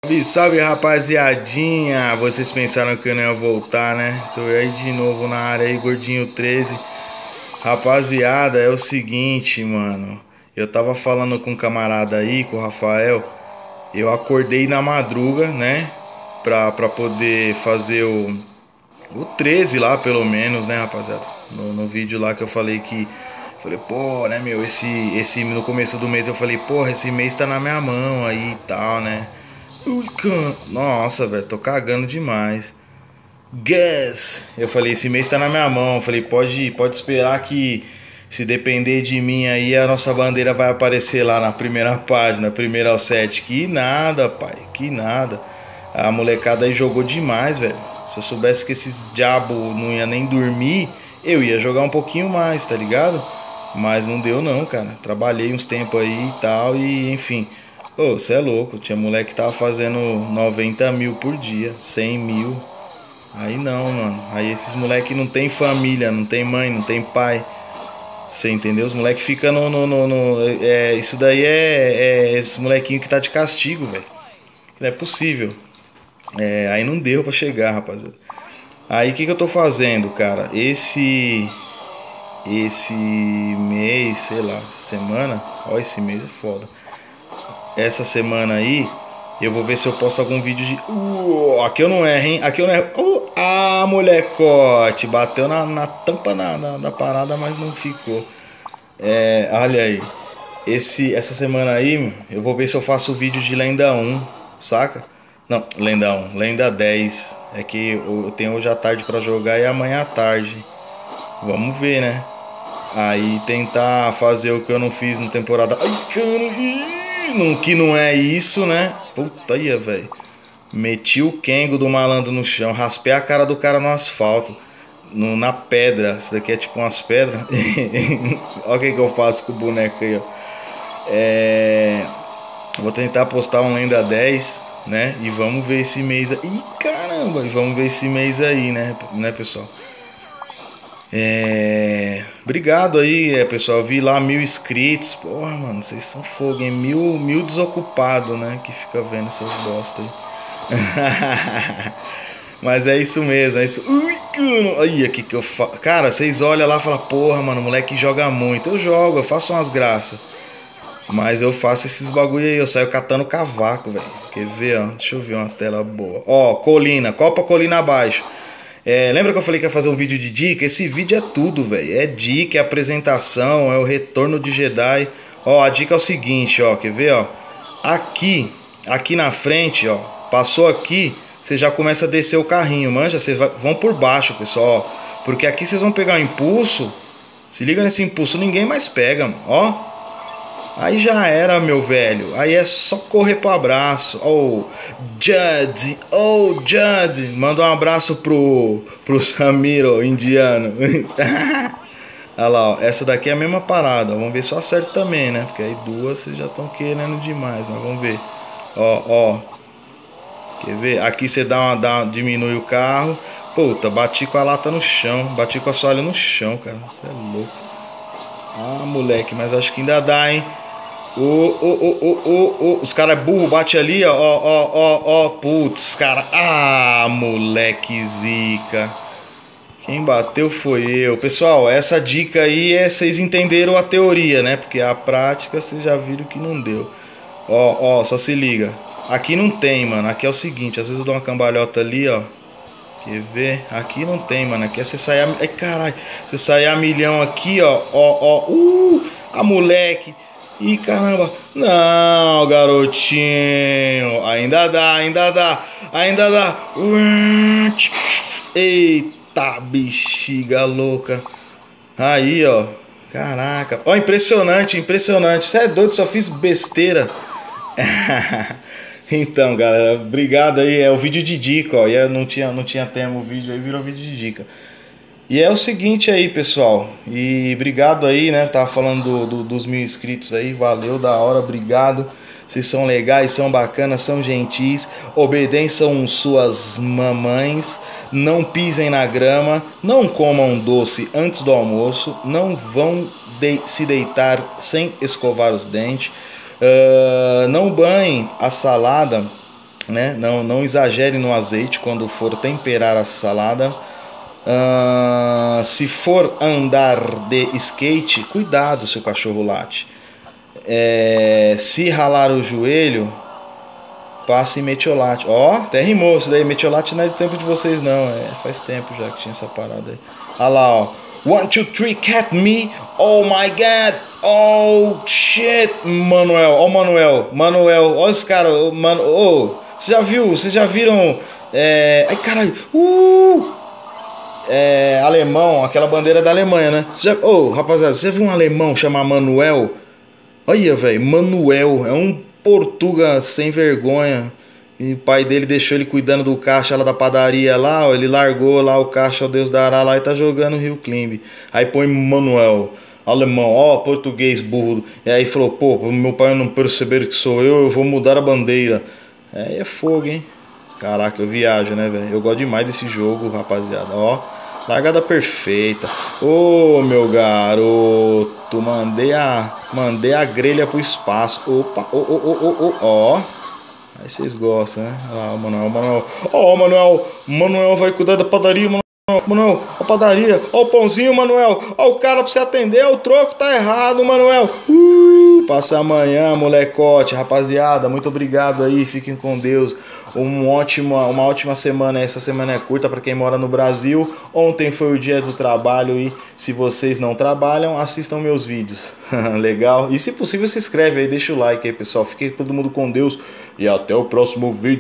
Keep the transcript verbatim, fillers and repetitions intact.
Salve, salve, rapaziadinha! Vocês pensaram que eu não ia voltar, né? Tô aí de novo na área aí, Gordinho treze. Rapaziada, é o seguinte, mano. Eu tava falando com um camarada aí, com o Rafael. Eu acordei na madruga, né? Pra, pra poder fazer o, o treze lá, pelo menos, né, rapaziada? No, no vídeo lá que eu falei que... Falei, pô, né, meu, esse, esse... No começo do mês eu falei, porra, esse mês tá na minha mão aí e tal, né? Ui, can... Nossa, velho, tô cagando demais. Gus! Eu falei, esse mês tá na minha mão. Eu falei, pode, pode esperar que se depender de mim aí, a nossa bandeira vai aparecer lá na primeira página, primeira ao sete. Que nada, pai, que nada. A molecada aí jogou demais, velho. Se eu soubesse que esses diabos não ia nem dormir, eu ia jogar um pouquinho mais, tá ligado? Mas não deu não, cara. Trabalhei uns tempos aí e tal, e enfim. Ô, você é louco. Tinha moleque que tava fazendo noventa mil por dia, cem mil. Aí não, mano. Aí esses moleque não tem família, não tem mãe, não tem pai. Você entendeu? Os moleque ficam no. no, no, no é, isso daí é, é esse molequinho que tá de castigo, velho. Não é possível. É, aí não deu pra chegar, rapaziada. Aí o que, que eu tô fazendo, cara? Esse. Esse mês, sei lá, essa semana. Ó, esse mês é foda. Essa semana aí, eu vou ver se eu posto algum vídeo de. Uh, aqui eu não erro, hein? Aqui eu não erro. Uh, ah, molecote! Bateu na, na tampa na, na, da parada, mas não ficou. É, olha aí. Esse, essa semana aí, eu vou ver se eu faço o vídeo de Lenda um, saca? Não, Lenda um, Lenda dez. É que eu tenho hoje à tarde pra jogar e amanhã à tarde. Vamos ver, né? Aí tentar fazer o que eu não fiz na temporada. Ai, cara, não, que não é isso, né? Puta aí, velho. Meti o Kengo do malandro no chão, raspei a cara do cara no asfalto, no, na pedra. Isso daqui é tipo umas pedras. Olha o que, que eu faço com o boneco aí, ó. É... Vou tentar postar um Lenda dez, né? E vamos ver esse mês aí. Ih, caramba, e vamos ver esse mês aí, né, né pessoal? É... Obrigado aí, é, pessoal. Vi lá mil inscritos. Porra, mano, vocês são fogo, hein? Mil, mil desocupados, né? Que fica vendo essas bosta aí. Mas é isso mesmo, é isso. Ui, cara. Aí, aqui que eu faço. Cara, vocês olham lá e falam, porra, mano, o moleque joga muito. Eu jogo, eu faço umas graças. Mas eu faço esses bagulho aí, eu saio catando cavaco, velho. Quer ver, ó? Deixa eu ver uma tela boa. Ó, colina, copa colina abaixo. É, lembra que eu falei que ia fazer um vídeo de dica? Esse vídeo é tudo, velho. É dica, é apresentação, é o retorno de Jedi. Ó, a dica é o seguinte, ó. Quer ver, ó? Aqui, aqui na frente, ó. Passou aqui, você já começa a descer o carrinho, manja? Vocês vão por baixo, pessoal, ó. Porque aqui vocês vão pegar o impulso. Se liga nesse impulso, ninguém mais pega, mano. Ó. Aí já era, meu velho. Aí é só correr pro abraço. Oh, Judd. Oh, Judd. Manda um abraço pro, pro Samiro, indiano. Olha lá, ó. Essa daqui é a mesma parada. Vamos ver se eu acerto também, né? Porque aí duas vocês já estão querendo demais. Mas vamos ver. Ó, ó. Quer ver? Aqui você dá uma, dá uma, diminui o carro. Puta, bati com a lata no chão. Bati com a soalha no chão, cara. Você é louco. Ah, moleque, mas acho que ainda dá, hein? Ô, ô, ô, ô, ô, ô. Os caras é burro, bate ali, ó, ó, ó, ó, putz, cara. Ah, moleque zica. Quem bateu foi eu. Pessoal, essa dica aí é, vocês entenderam a teoria, né? Porque a prática vocês já viram que não deu. Ó, ó, só se liga. Aqui não tem, mano. Aqui é o seguinte, às vezes eu dou uma cambalhota ali, ó. Quer ver? Aqui não tem, mano. Aqui é você sair a... Ai, caralho. Você sair a milhão aqui, ó. Ó, ó. Uh, a moleque. Ih, caramba. Não, garotinho. Ainda dá, ainda dá. Ainda dá. Eita, bexiga louca. Aí, ó. Caraca. Ó, impressionante, impressionante. Você é doido, só fiz besteira. Então, galera, obrigado aí. É o vídeo de dica, ó. E não tinha, não tinha tema o vídeo aí, virou vídeo de dica. E é o seguinte aí, pessoal. E obrigado aí, né? Tava falando do, do, dos mil inscritos aí. Valeu, da hora, obrigado. Vocês são legais, são bacanas, são gentis. Obedeçam suas mamães. Não pisem na grama. Não comam doce antes do almoço. Não vão de se deitar sem escovar os dentes. Uh, não banhem a salada né? Não, não exagere no azeite quando for temperar a salada. Uh, se for andar de skate, cuidado, seu cachorro late. É, se ralar o joelho, passe metiolate. Ó, oh, até rimou. Isso daí, metiolate não é do tempo de vocês, não. É, faz tempo já que tinha essa parada aí. Olha lá, ó. One, two, three, cat me. Oh my god. Oh shit, Manuel. Ó, oh, Manuel. Manuel. Ó, os caras. Mano, oh, você já viu? Vocês já viram? É... Ai, caralho. Uh! É, alemão, aquela bandeira da Alemanha, né? Já, oh, rapaziada, você viu um alemão chamar Manuel? Olha, velho, Manuel é um portuga sem vergonha. E o pai dele deixou ele cuidando do caixa lá da padaria lá, ó, ele largou lá o caixa, o Deus dará lá e tá jogando Rio Climb. Aí põe Manuel, alemão, ó, português burro. E aí falou, pô, meu pai não perceber que sou eu, eu vou mudar a bandeira. Aí é fogo, hein? Caraca, eu viajo, né, velho? Eu gosto demais desse jogo, rapaziada. Ó, largada perfeita. Ô, meu garoto, mandei a, mandei a grelha pro espaço. Opa, ô, ô, ô, ô, ô, ó. Aí vocês gostam, né? Ah, o Manuel, Manuel. Ó, oh, Manuel, Manuel vai cuidar da padaria, Manuel. Manuel, a padaria, ó o pãozinho, Manuel. Ó o cara pra você atender, o troco tá errado, Manuel. Uh, passa amanhã, molecote. Rapaziada, muito obrigado aí, fiquem com Deus. Um ótimo, uma ótima semana. Essa semana é curta para quem mora no Brasil. Ontem foi o dia do trabalho e se vocês não trabalham, assistam meus vídeos. Legal? E se possível, se inscreve aí, deixa o like aí, pessoal. Fiquem todo mundo com Deus e até o próximo vídeo.